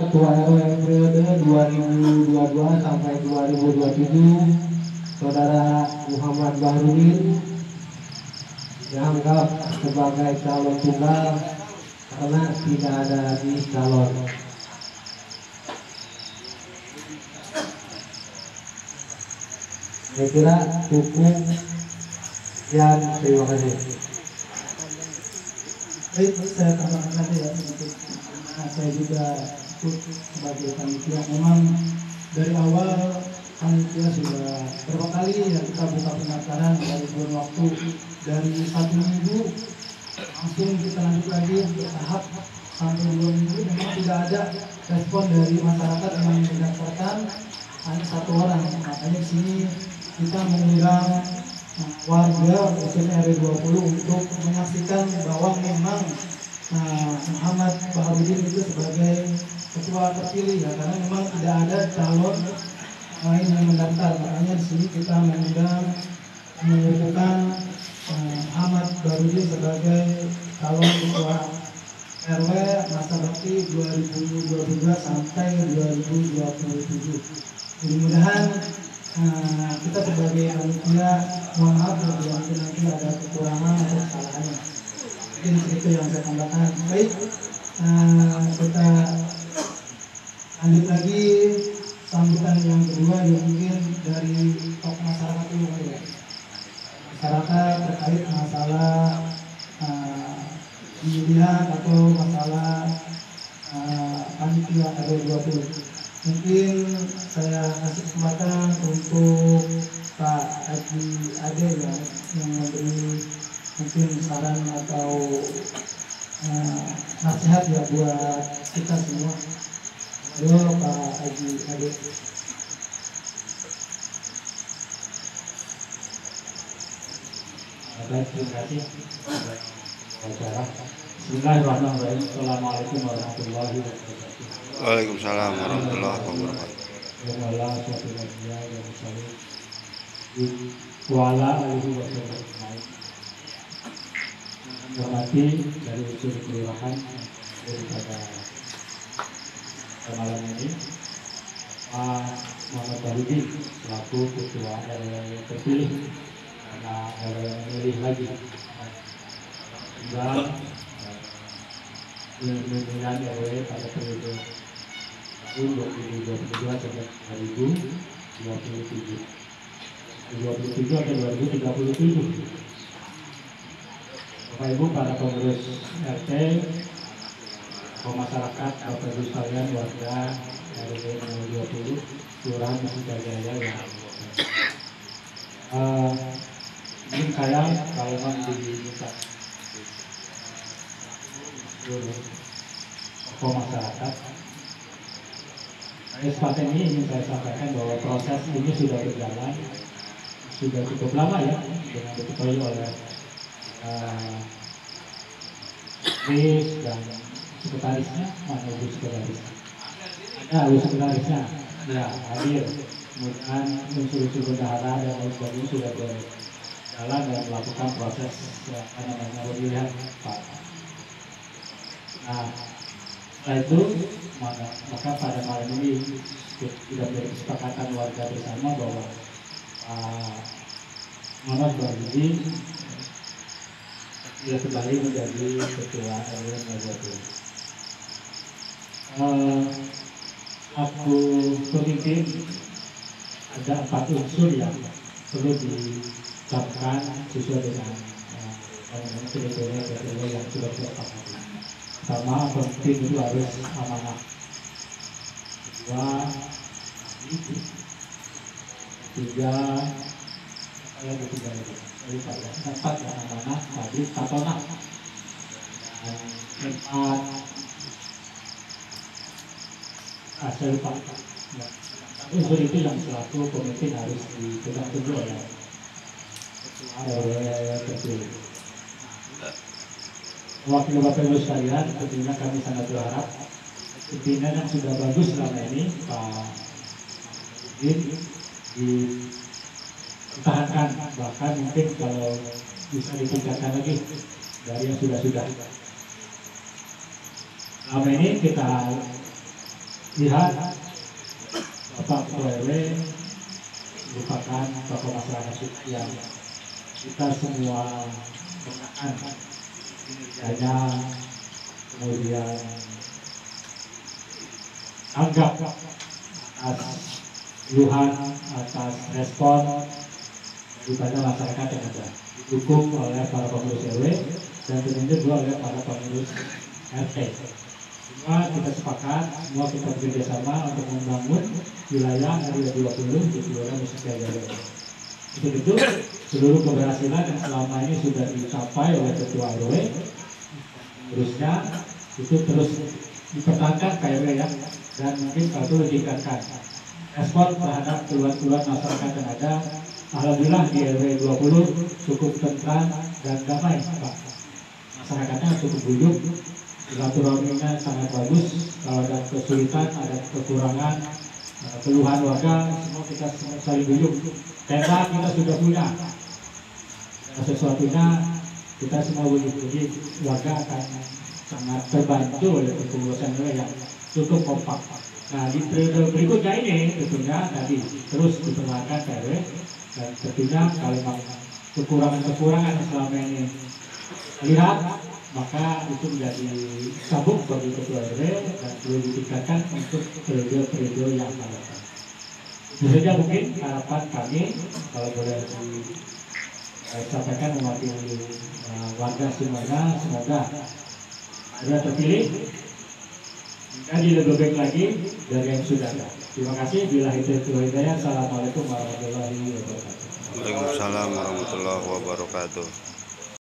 Ketua RW periode 2022 sampai 2027 Saudara Muhammad Bahrudin dianggap sebagai calon tunggal karena tidak ada lagi calon. Saya kira cukup. Sekian, terima kasih. Baik, saya tambahkan saja ya sedikit. Nah, saya juga ikut sebagai panitia. Memang dari awal panitia sudah berapa kali ya kita buka pendaftaran dari kurun waktu dari 1 minggu langsung kita lanjut lagi bertahap sampai 2 minggu. Memang tidak ada respon dari masyarakat yang mendaftarkan, hanya 1 orang. Makanya di sini kita mengundang warga SMRW 20 untuk menyaksikan bahwa memang Muhammad Bahrudin itu sebagai ketua terpilih ya, karena memang tidak ada calon lain yang mendaftar. Makanya di sini kita mengundang mengukuhkan Muhammad Bahrudin sebagai calon ketua RW masa bakti 2022 sampai 2027. Mudah-mudahan kita sebagai panitia mohon maaf bila nanti ada kekurangan atau kesalahannya. Mungkin itu yang saya tambahkan. Baik, kita lanjut lagi sambutan yang kedua yang mungkin dari tokoh masyarakat dulu ya. Masyarakat terkait masalah pemilihan atau masalah panitia RW 20. Mungkin saya kasih kesempatan untuk Pak Haji Ade ya, yang memberi mungkin saran atau nasihat ya buat kita semua. Halo Pak Haji Ade. Baik, terima kasih. Bismillahirrahmanirrahim. Assalamualaikum warahmatullahi wabarakatuh. Waalaikumsalam warahmatullahi wabarakatuh. Hormati dari unsur kelurahan daripada malam ini Pak Muhammad Bahrudin selaku ketua RW terpilih karena RW memilih lagi dan pemilihan RW pada periode 2022 sampai 2027 atau 2037. Bapak Ibu para pengurus RT, masyarakat, Bapak Ibu sekalian, warga RW 20 Kelurahan Mustika Jaya yang mungkin saya kalau diminta tokoh masyarakat. Kesempatan ini ingin saya sampaikan bahwa proses ini sudah berjalan sudah cukup lama ya, dengan diketahui oleh Chris dan sekretarisnya. Mana ibu sekretarisnya? Ada ibu sekretarisnya ya hadir. Kemudian unsur-unsur bendahara dan lain sebagainya sudah berjalan dan melakukan proses pemilihan Pak. Nah, setelah itu maka pada malam ini sudah berkesepakatan warga bersama bahwa Muhammad Bahrudin dia kembali menjadi ketua RW 20. Aku pemimpin ada 4 unsur yang perlu diucapkan sesuai dengan kriteria yang sudah disepakati. Pertama, pemimpin itu harus amanah. Kedua, tiga, saya ketiga lagi. Jadi pada 4 yang amanah, tadi patonah. Dan 4, saya lupa. Unsur itu yang selaku pemimpin harus dipegang teguh oleh RW terpilih. Wakil Bapak Ibu sekalian, tentunya kami sangat berharap pimpinan yang sudah bagus selama ini Pak Din dipertahankan, bahkan mungkin kalau bisa ditingkatkan lagi dari yang sudah. Selama ini kita lihat Bapak Ketua RW merupakan tokoh masyarakat yang kita semua mengenang kinerjanya, kemudian anggap atas keluhan, atas respon daripada masyarakat yang ada, didukung oleh para pengurus RW dan tentunya juga oleh para pengurus RT. Semua kita sepakat, semua kita bekerjasama untuk membangun wilayah RW 20 di Kelurahan Musik Jaya. Untuk itu, seluruh keberhasilan yang selama ini sudah dicapai oleh Ketua RW, terusnya itu terus dipertahankan KRW ya, dan mungkin perlu ditingkatkan. Respon terhadap keluhan-keluhan masyarakat yang ada, alhamdulillah di RW 20 cukup tentram dan damai, Pak. Masyarakatnya cukup duduk, silaturahminya sangat bagus. Kalau ada kesulitan, ada kekurangan, keluhan warga, semua kita saling duduk. Tenda kita sudah punya. Nah, sesuatunya kita semua wujud-wujud warga akan sangat terbantu oleh kepengurusan yang cukup kompak. Nah, di periode berikutnya ini tentunya tadi terus diperlakukan KRW dan tentunya kalau kekurangan-kekurangan yang selama ini lihat, maka itu menjadi sabuk bagi Ketua RW dan perlu ditingkatkan untuk periode yang akan datang. Itu saja mungkin harapan kami, kalau boleh disampaikan mewakili warga semuanya. Semoga ada terpilih menjadi lebih baik lagi dari yang sudah ada. Terima kasih. Billahi taufiq wal hidayah. Assalamualaikum warahmatullahi wabarakatuh. Waalaikumsalam warahmatullahi wabarakatuh.